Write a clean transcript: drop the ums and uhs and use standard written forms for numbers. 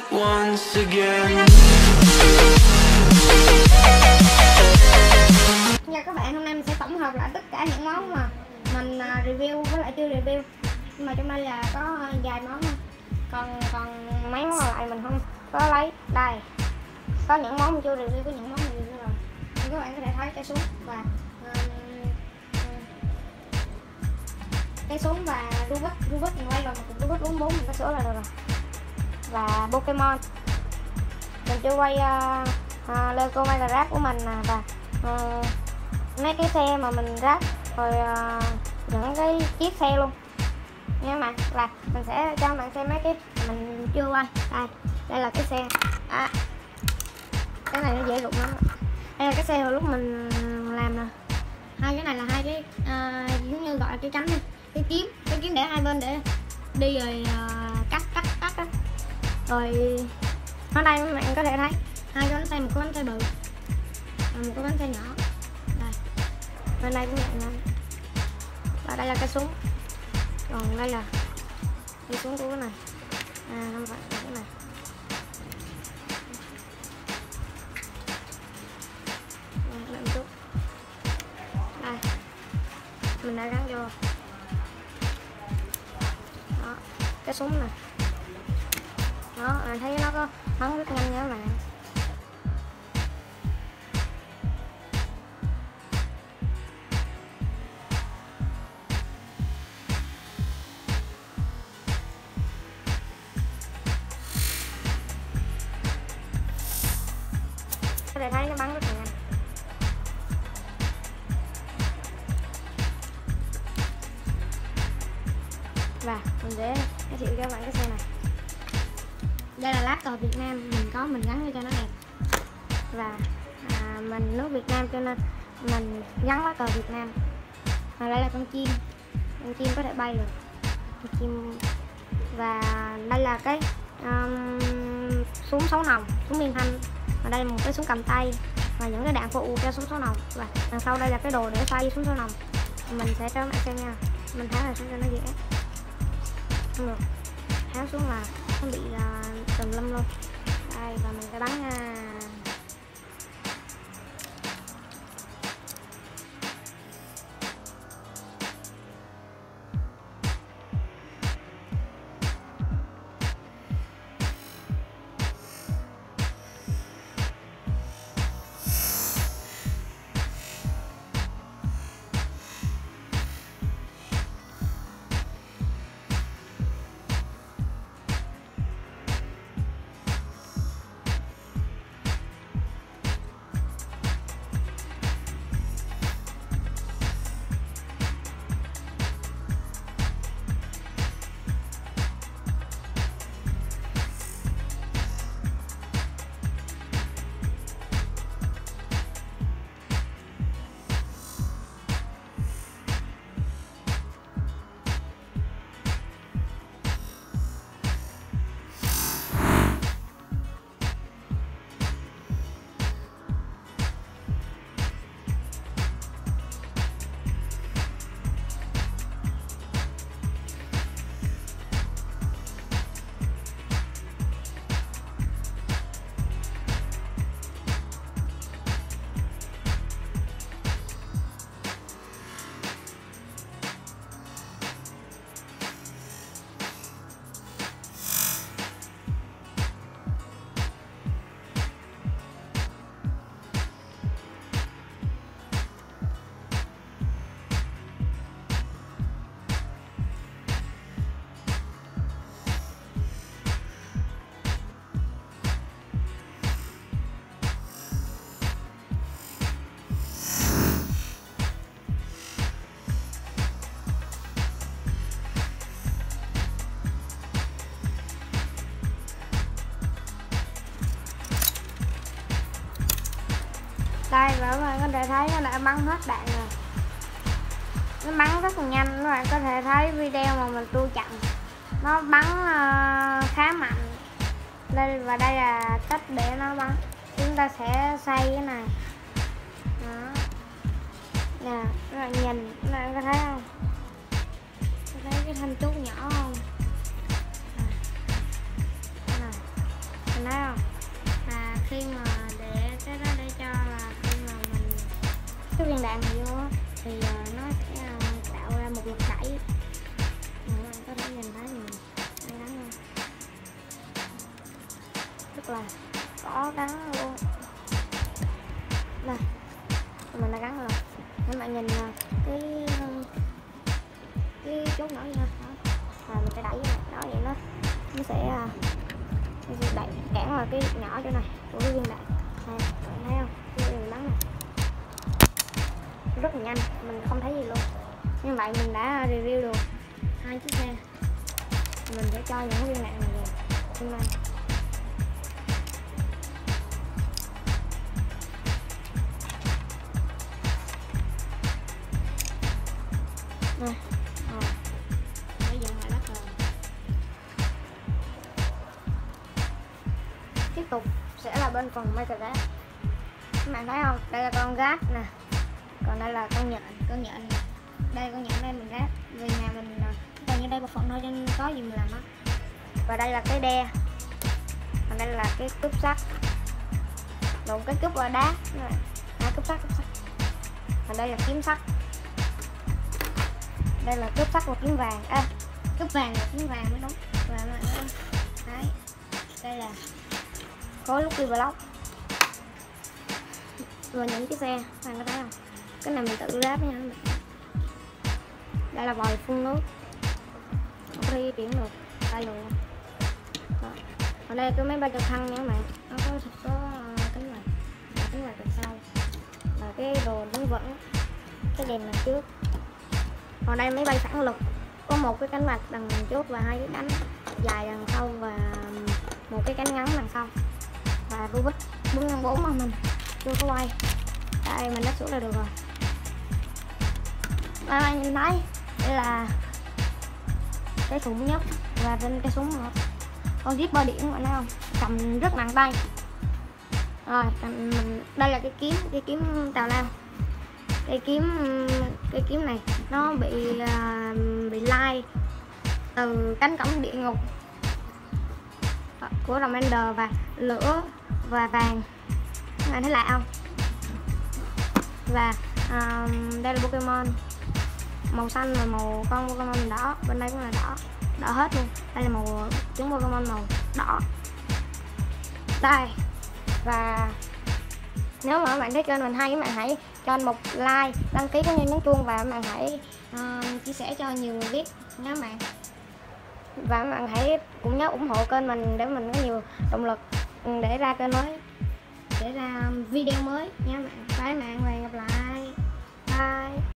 once again. Nha các bạn, hôm nay mình sẽ tổng hợp lại tất cả những món mà mình review với lại chưa review. Nhưng mà trong đây là có vài món thôi. Còn mấy món còn lại mình không có lấy. Đây, có những món mình chưa review, có những món mình review rồi. Nên các bạn có thể thấy cái súng và cái súng và Rubik mình quay rồi, một Rubik 44 mình có sửa lại rồi. Và Pokemon mình chưa quay Lego Minecraft của mình và mấy cái xe mà mình ráp rồi những cái chiếc xe luôn nha mà là mình sẽ cho bạn xem mấy cái mình chưa quay. Đây là cái xe cái này nó dễ rụng lắm. Đây là cái xe hồi lúc mình làm nè. Hai cái này là hai cái giống như gọi là cái cánh đi, cái kiếm để hai bên để đi rồi cắt đó. Rồi ở đây các bạn có thể thấy hai cái bánh xe, một cái bánh xe bự và một cái bánh xe nhỏ. Đây, bên đây cũng vậy nè. Và đây là cái súng. Còn đây là cái súng của cái này. Không phải cái này. Đợi một chút. Đây, mình đã gắn vô. Đó, cái súng này. Đó, bạn thấy nó có bắn rất nhanh nha các bạn. Có thể thấy nó bắn rất là nhanh. Và mình sẽ giới thiệu cho các bạn cái xe này. Đây là lá cờ Việt Nam, mình gắn cho nó đẹp. Và mình nước Việt Nam cho nên mình gắn lá cờ Việt Nam. Và đây là con chim có thể bay được. Con chim. Và đây là cái súng 6 nòng, súng liên thanh. Và đây là một cái súng cầm tay và những cái đạn phụ cho súng 6 nòng. Và đằng sau đây là cái đồ để xoay súng 6 nòng. Mình sẽ cho các bạn xem nha. Mình tháo ra xuống cho nó dễ. Không được, tháo xuống là nó bị tùm lum luôn. Đây, và mình sẽ bắn đây. Và các bạn có thể thấy nó đã bắn hết đạn rồi. Nó bắn rất là nhanh. Các bạn có thể thấy video mà mình tua chậm, nó bắn khá mạnh. Đây và đây là cách để nó bắn. Chúng ta sẽ xoay cái này. Đó. Nè, các bạn nhìn, các bạn có thấy không? Có thấy cái thanh chút nhỏ không? Này. cái viên đạn này vô thì nó sẽ tạo ra một lực đẩy. Các bạn có thể nhìn thấy mình đang gắn luôn, rất là có gắn luôn. Đây, mình đã gắn rồi. Các bạn nhìn cái chốt nhỏ như thế đó, và mình sẽ đẩy nó vậy nó sẽ đẩy cản vào cái nhỏ chỗ này của cái viên đạn. Đây, các bạn thấy không? Cái viên bắn này rất là nhanh, mình không thấy gì luôn. Như vậy mình đã review được 2 chiếc xe. Mình sẽ cho những viên đạn này vào trên này. Đây, bây giờ lại lắp rồi. Tiếp tục sẽ là bên phần micro gas. Các bạn thấy không? Đây là con gas nè, còn đây là con nhện này. Đây con nhện đây mình gas vì nhà mình còn như đây bộ phận thôi cho nên có gì mình làm á. Và đây là cái đe, còn đây là cái cúp sắt, một cái cúp và đá, cúp sắt. Và đây là kiếm sắt. Đây là cúp sắt và kiếm vàng, cúp vàng và kiếm vàng mới đúng. Và đấy, đây là khối Lucky Block. Và những chiếc xe, các bạn có thấy không? Cái này mình tự ráp nha. Đây là vòi phun nước, không có di chuyển được, tay luôn. Ở đây cái máy bay trực thăng nha các bạn, nó có kính quạt đằng sau, và cái đồ đứng vững, cái đèn đằng trước. Còn đây máy bay phản lực, có một cái cánh quạt đằng trước và 2 cái cánh dài đằng sau và một cái cánh ngắn đằng sau. Và Rubik 4x4 mà mình chưa có quay. Đây mình đã xuống là được rồi. Các bạn nhìn thấy đây là cái súng nhất, và trên cái súng nữa con zipper điện, bạn thấy không? Cầm rất nặng tay. Rồi đây là cái kiếm tào lao. Cái kiếm này nó bị lai từ cánh cổng địa ngục của đồng Ender, và lửa và vàng, các bạn thấy lạ không? Và đây là Pokemon màu xanh và con Pokemon đỏ, bên đây cũng là đỏ hết luôn. Đây là màu trứng Pokemon màu đỏ đây. Và nếu mà các bạn thấy kênh mình hay, các bạn hãy cho một like, đăng ký cũng như nhấn chuông, và các bạn hãy chia sẻ cho nhiều người biết nhé các bạn. Và các bạn hãy cũng nhớ ủng hộ kênh mình để mình có nhiều động lực để ra kênh mới, để ra video mới nhé các bạn. Bye các bạn.